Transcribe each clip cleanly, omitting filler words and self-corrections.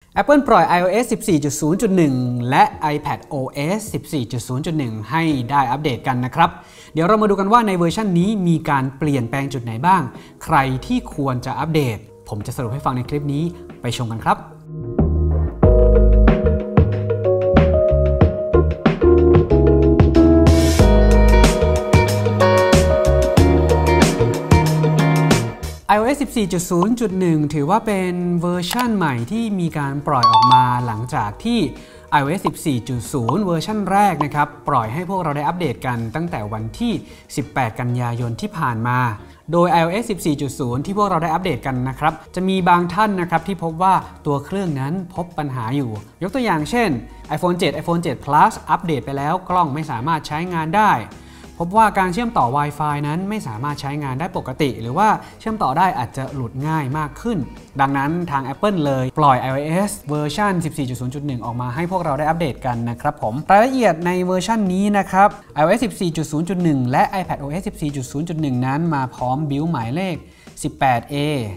Apple ปล่อย iOS 14.0.1 และ iPadOS 14.0.1 ให้ได้อัปเดตกันนะครับเดี๋ยวเรามาดูกันว่าในเวอร์ชันนี้มีการเปลี่ยนแปลงจุดไหนบ้างใครที่ควรจะอัปเดตผมจะสรุปให้ฟังในคลิปนี้ไปชมกันครับiOS 14.0.1 ถือว่าเป็นเวอร์ชันใหม่ที่มีการปล่อยออกมาหลังจากที่ iOS 14.0 เวอร์ชันแรกนะครับปล่อยให้พวกเราได้อัปเดตกันตั้งแต่วันที่ 18 กันยายนที่ผ่านมาโดย iOS 14.0 ที่พวกเราได้อัปเดตกันนะครับจะมีบางท่านนะครับที่พบว่าตัวเครื่องนั้นพบปัญหาอยู่ยกตัวอย่างเช่น iPhone 7 iPhone 7 Plus อัปเดตไปแล้วกล้องไม่สามารถใช้งานได้พบว่าการเชื่อมต่อ Wi-Fi นั้นไม่สามารถใช้งานได้ปกติหรือว่าเชื่อมต่อได้อาจจะหลุดง่ายมากขึ้นดังนั้นทาง Apple เลยปล่อย iOS เวอร์ชัน 14.0.1 ออกมาให้พวกเราได้อัปเดตกันนะครับผมรายละเอียดในเวอร์ชันนี้นะครับ iOS 14.0.1 และ iPadOS 14.0.1 นั้นมาพร้อมบิลด์หมายเลข 18A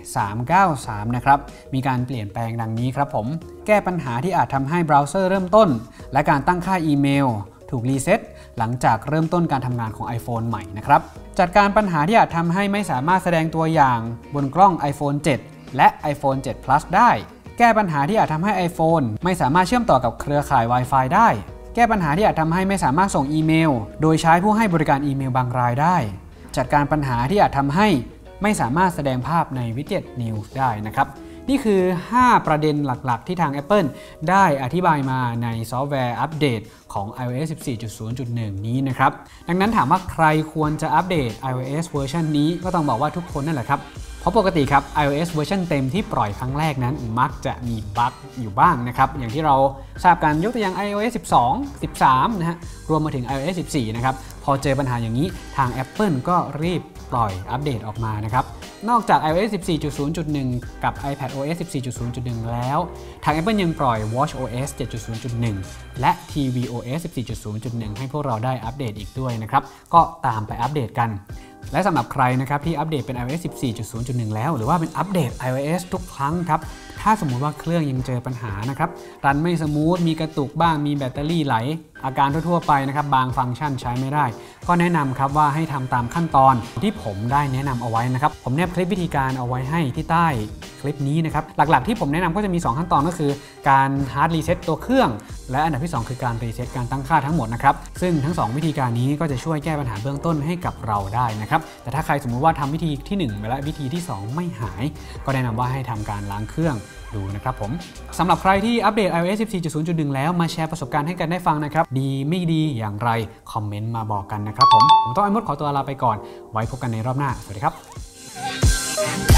393 นะครับมีการเปลี่ยนแปลงดังนี้ครับผมแก้ปัญหาที่อาจทำให้เบราว์เซอร์เริ่มต้นและการตั้งค่าอีเมลถูกรีเซ็ตหลังจากเริ่มต้นการทำงานของ iPhone ใหม่นะครับจัดการปัญหาที่อาจทำให้ไม่สามารถแสดงตัวอย่างบนกล้อง iPhone 7 และ iPhone 7 Plus ได้แก้ปัญหาที่อาจทำให้ iPhone ไม่สามารถเชื่อมต่อกับเครือข่าย Wi-Fi ได้แก้ปัญหาที่อาจทำให้ไม่สามารถส่งอีเมลโดยใช้ผู้ให้บริการอีเมลบางรายได้จัดการปัญหาที่อาจทำให้ไม่สามารถแสดงภาพในวิดเจ็ต News ได้นะครับนี่คือ 5 ประเด็นหลักๆที่ทาง Apple ได้อธิบายมาในซอฟต์แวร์อัปเดตของ iOS 14.0.1 นี้นะครับดังนั้นถามว่าใครควรจะอัปเดต iOS เวอร์ชันนี้ก็ต้องบอกว่าทุกคนนั่นแหละครับเพราะปกติครับ iOS เวอร์ชันเต็มที่ปล่อยครั้งแรกนั้นมักจะมีบั๊กอยู่บ้างนะครับอย่างที่เราทราบกันยกตัวอย่าง iOS 12 13 นะฮะรวมมาถึง iOS 14 นะครับพอเจอปัญหาอย่างนี้ทาง Apple ก็รีบปล่อยอัปเดตออกมานะครับนอกจาก iOS 14.0.1 กับ iPadOS 14.0.1 แล้วทาง Apple ยังปล่อย watchOS 7.0.1 และ tvOS 14.0.1 ให้พวกเราได้อัปเดตอีกด้วยนะครับก็ตามไปอัปเดตกันและสำหรับใครนะครับที่อัปเดตเป็น iOS 14.0.1 แล้วหรือว่าเป็นอัปเดต iOS ทุกครั้งครับถ้าสมมุติว่าเครื่องยังเจอปัญหานะครับรันไม่สมูทมีกระตุกบ้างมีแบตเตอรี่ไหลอาการทั่วๆไปนะครับบางฟังก์ชันใช้ไม่ได้ก็แนะนำครับว่าให้ทำตามขั้นตอนที่ผมได้แนะนำเอาไว้นะครับผมแนบคลิปวิธีการเอาไว้ให้ที่ใต้คลิปนี้นะครับหลักๆที่ผมแนะนำก็จะมี2ขั้นตอนก็คือการฮาร์ดรีเซ็ตตัวเครื่องและอันดับที่2คือการรีเซ็ตการตั้งค่าทั้งหมดนะครับซึ่งทั้ง2วิธีการนี้ก็จะช่วยแก้ปัญหาเบื้องต้นให้กับเราได้นะครับแต่ถ้าใครสมมุติว่าทำวิธีที่1ไปแล้ววิธีที่2ไม่หายก็แนะนำว่าให้ทำการล้างเครื่องดูนะครับผมสำหรับใครที่อัปเดต iOS 14.0.1 แล้วมาแชร์ประสบการณ์ให้กันได้ฟังนะครับดีไม่ดีอย่างไรคอมเมนต์มาบอกกันนะครับผมต้องไอ้มดขอตัวลาไปก่อนไว้พบกันในรอบหน้าสวัสดีครับ